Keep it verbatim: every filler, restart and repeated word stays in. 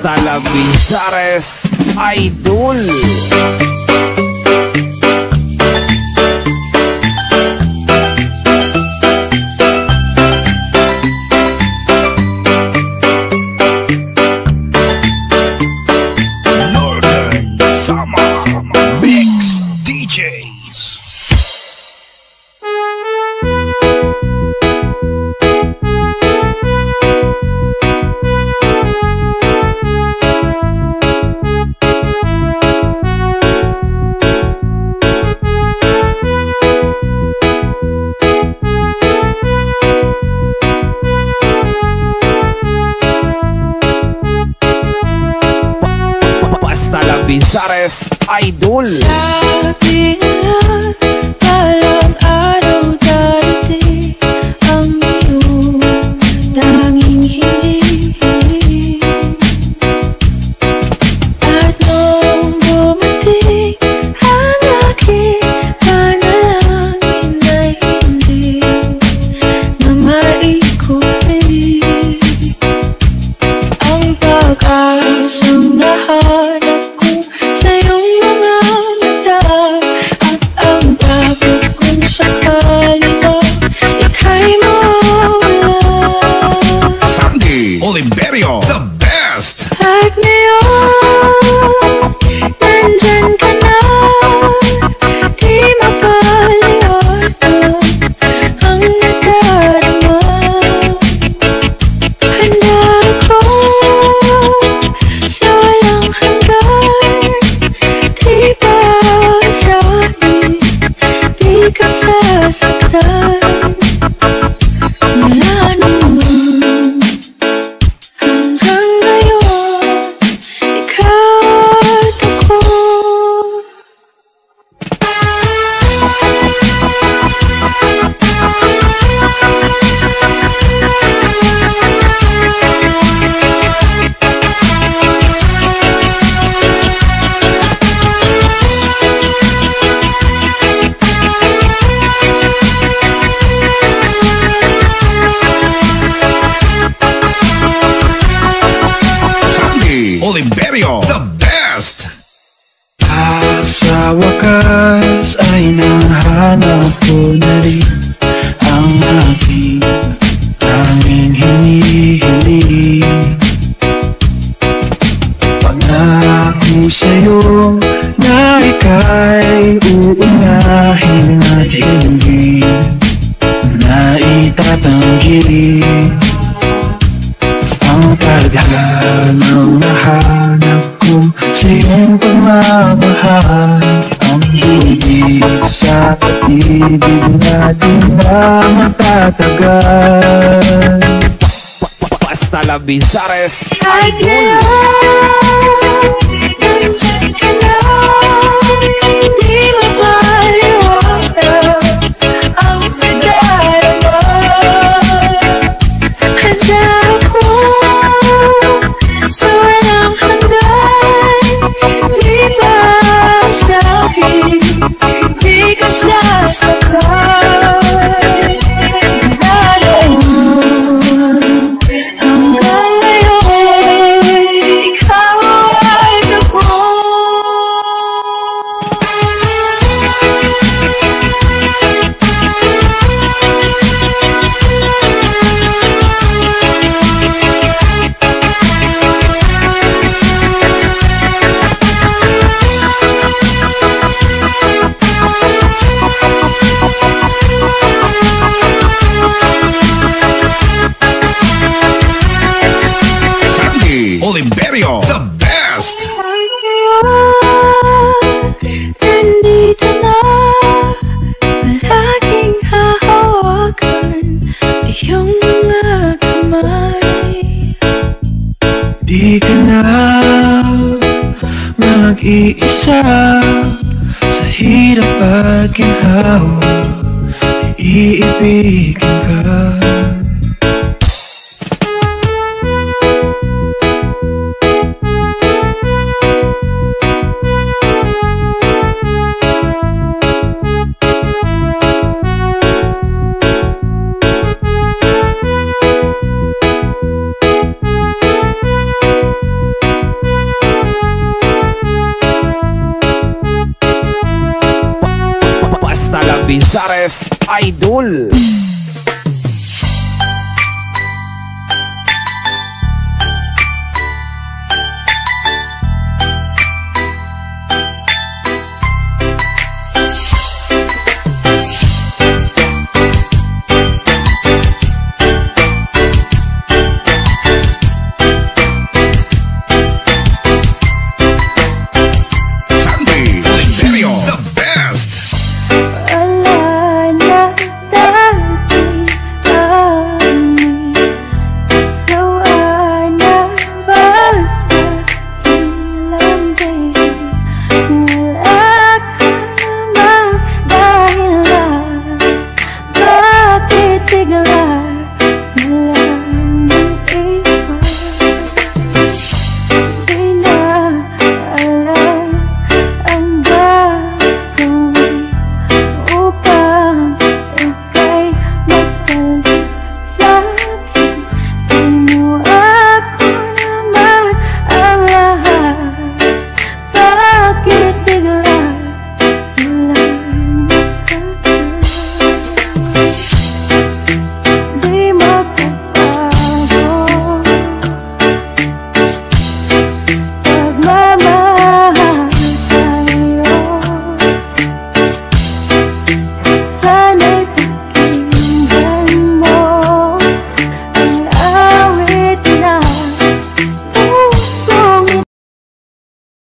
Basta la Bizares Idol. Bizares Idol. Sabi nila balang araw darating ang iyong tanging hiling. At nung dumating ang aking panalangin ay hindi na maikulit ang pag-asang nahanap sa iyong mga mata at ang takot kung sakali ba ika'y mawala. Sandy Oliverio, the best! At ngayon, nandyan ka na, di mapaliwanag ang nadarama. Handa ako sa walang hanggan. Di ba sa'kin, di ka sasaktan mula noon hanggang ngayon, ikaw at ako. Oliverio, the best! At sa wakas ay nahanap ko na rin ang aking tanging hinihiling. Pangako sa'yo na ika'y uunahin at hindi na itatanggirin ang tadhanang nahanap ko sa iyong pagmamahal. Ang higit sa pag-ibig natin na matatagal. Basta la Bizares Idol. Nandyan ka na, di mapaliwanag ang nadarama. Handa ako sa walang hanggan. Di ba sa'kin, di ka sasaktan mula noon hanggang ngayon, ikaw at ako. Sandy Oliverio, the best! Nandito na, palaging hahawakan iyong mga kamay. Di ka na mag-iisa sa hirap at ginhawa, iibigin ka. idol. Bigla